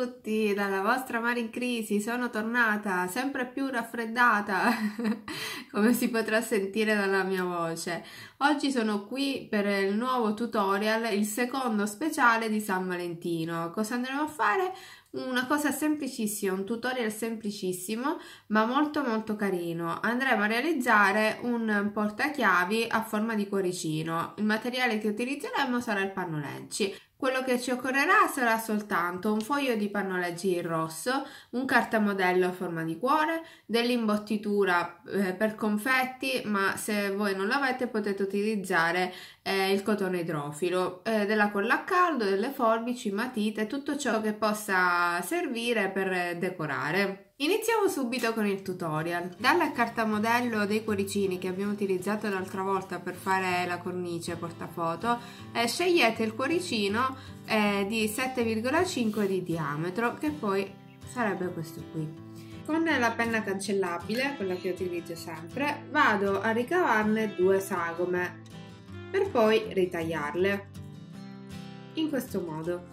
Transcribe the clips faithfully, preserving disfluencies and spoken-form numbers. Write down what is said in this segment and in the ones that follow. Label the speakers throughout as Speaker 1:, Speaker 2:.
Speaker 1: tutti, dalla vostra Marin Crisi sono tornata sempre più raffreddata, come si potrà sentire dalla mia voce. Oggi sono qui per il nuovo tutorial, il secondo speciale di San Valentino. Cosa andremo a fare? Una cosa semplicissima, un tutorial semplicissimo ma molto molto carino. Andremo a realizzare un portachiavi a forma di cuoricino. Il materiale che utilizzeremo sarà il pannoleggi. Quello che ci occorrerà sarà soltanto un foglio di pannoleggi in rosso, un cartamodello a forma di cuore, dell'imbottitura eh, per confetti, ma se voi non l'avete potete utilizzare eh, il cotone idrofilo, eh, della colla a caldo, delle forbici, matite, tutto ciò che possa servire per decorare. Iniziamo subito con il tutorial. Dal cartamodello dei cuoricini che abbiamo utilizzato l'altra volta per fare la cornice portafoto, eh, scegliete il cuoricino eh, di sette virgola cinque di diametro, che poi sarebbe questo qui. Con la penna cancellabile, quella che utilizzo sempre, vado a ricavarne due sagome per poi ritagliarle in questo modo.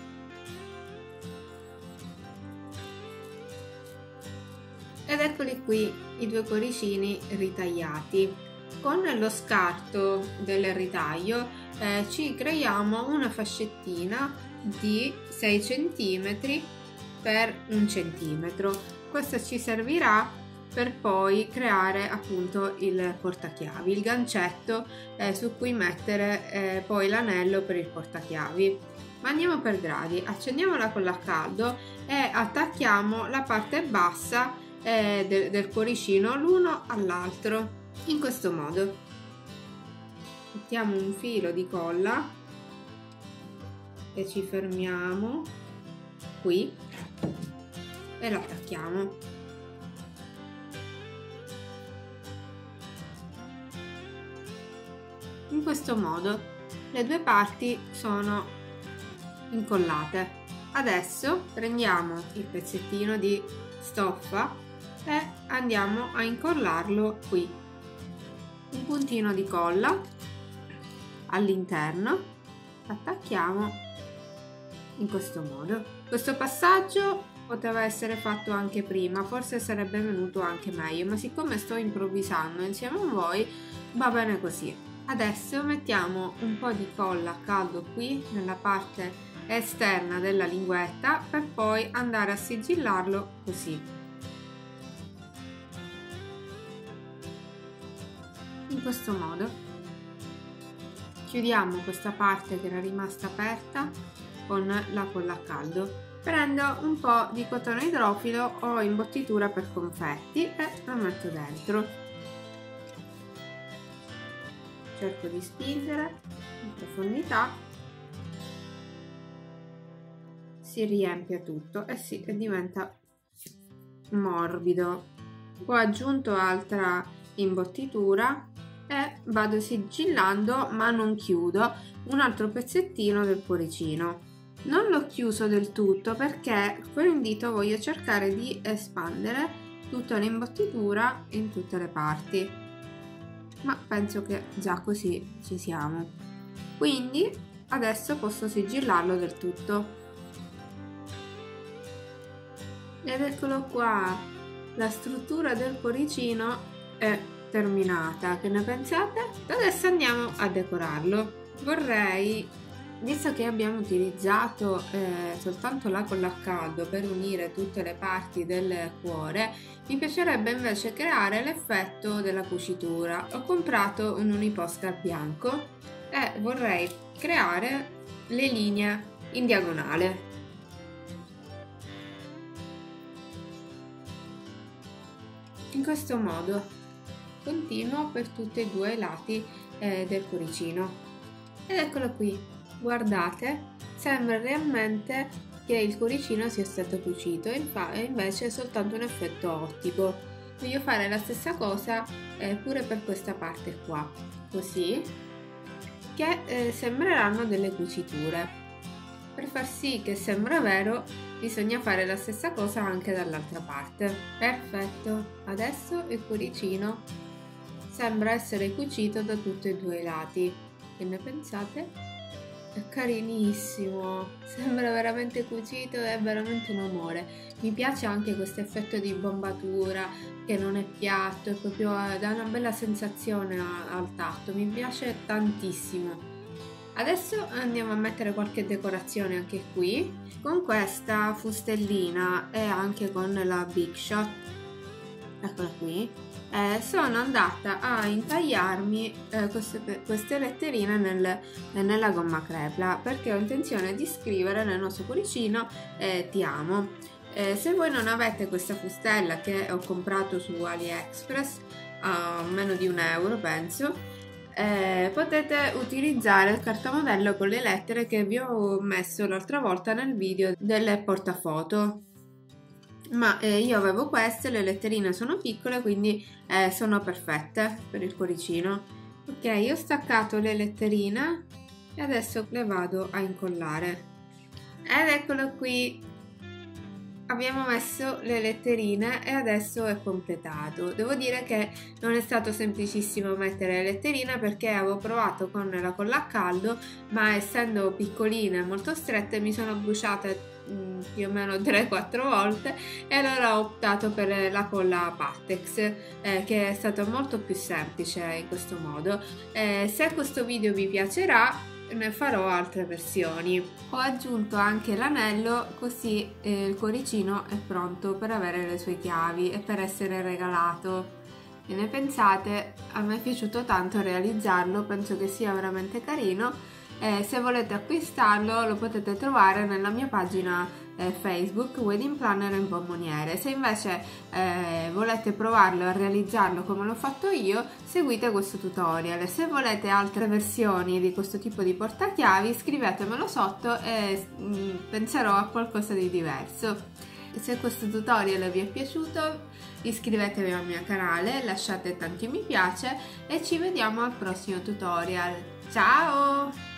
Speaker 1: Ed eccoli qui i due cuoricini ritagliati. Con lo scarto del ritaglio eh, ci creiamo una fascettina di sei centimetri per un centimetro. Questo ci servirà per poi creare appunto il portachiavi, il gancetto eh, su cui mettere eh, poi l'anello per il portachiavi. Ma andiamo per gradi. Accendiamo la colla a caldo e attacchiamo la parte bassa eh, del, del cuoricino l'uno all'altro in questo modo. Mettiamo un filo di colla e ci fermiamo qui e lo attacchiamo. In questo modo le due parti sono incollate. Adesso prendiamo il pezzettino di stoffa e andiamo a incollarlo qui. Un puntino di colla all'interno, attacchiamo in questo modo. Questo passaggio poteva essere fatto anche prima, forse sarebbe venuto anche meglio, ma siccome sto improvvisando insieme a voi va bene così. Adesso mettiamo un po' di colla a caldo qui nella parte esterna della linguetta per poi andare a sigillarlo così. In questo modo chiudiamo questa parte che era rimasta aperta con la colla a caldo. Prendo un po' di cotone idrofilo o imbottitura per confetti e lo metto dentro. Cerco di spingere in profondità, si riempie tutto e, si, e diventa morbido. Ho aggiunto altra imbottitura e vado sigillando, ma non chiudo, un altro pezzettino del cuoricino. Non l'ho chiuso del tutto perché con il dito voglio cercare di espandere tutta l'imbottitura in tutte le parti, ma penso che già così ci siamo. Quindi adesso posso sigillarlo del tutto. Ed eccolo qua, la struttura del cuoricino è terminata. Che ne pensate? Adesso andiamo a decorarlo. Vorrei, visto che abbiamo utilizzato eh, soltanto la colla a caldo per unire tutte le parti del cuore, mi piacerebbe invece creare l'effetto della cucitura. Ho comprato un uniposcar bianco e vorrei creare le linee in diagonale. In questo modo continuo per tutti e due i lati eh, del cuoricino. Ed eccolo qui, guardate, sembra realmente che il cuoricino sia stato cucito, e invece è soltanto un effetto ottico. Voglio fare la stessa cosa eh, pure per questa parte qua, così, che eh, sembreranno delle cuciture. Per far sì che sembra vero bisogna fare la stessa cosa anche dall'altra parte. Perfetto, adesso il cuoricino sembra essere cucito da tutti e due i lati. Che ne pensate? È carinissimo, sembra veramente cucito, è veramente un amore. Mi piace anche questo effetto di bombatura che non è piatto, è proprio, dà una bella sensazione al tatto, mi piace tantissimo. Adesso andiamo a mettere qualche decorazione anche qui con questa fustellina e anche con la Big Shot, eccola qui. Eh, sono andata a intagliarmi eh, queste, queste letterine nel, nella gomma crepla perché ho intenzione di scrivere nel nostro cuoricino eh, ti amo. Eh, se voi non avete questa fustella che ho comprato su AliExpress a meno di un euro penso, Eh, potete utilizzare il cartamodello con le lettere che vi ho messo l'altra volta nel video del portafoto, ma eh, io avevo queste, le letterine sono piccole quindi eh, sono perfette per il cuoricino. Ok, io ho staccato le letterine e adesso le vado a incollare ed eccolo qui. Abbiamo messo le letterine e adesso è completato. Devo dire che non è stato semplicissimo mettere le letterine perché avevo provato con la colla a caldo, ma essendo piccoline e molto strette mi sono bruciate mh, più o meno tre quattro volte e allora ho optato per la colla Pattex eh, che è stato molto più semplice in questo modo. Eh, se questo video vi piacerà ne farò altre versioni. Ho aggiunto anche l'anello così eh, il cuoricino è pronto per avere le sue chiavi e per essere regalato. E ne pensate? A me è piaciuto tanto realizzarlo, penso che sia veramente carino. Eh, se volete acquistarlo lo potete trovare nella mia pagina eh, Facebook Wedding Planner e Bomboniere. Se invece eh, volete provarlo a realizzarlo come l'ho fatto io, seguite questo tutorial. Se volete altre versioni di questo tipo di portachiavi scrivetemelo sotto e mh, penserò a qualcosa di diverso. Se questo tutorial vi è piaciuto iscrivetevi al mio canale, lasciate tanti mi piace e ci vediamo al prossimo tutorial. Ciao!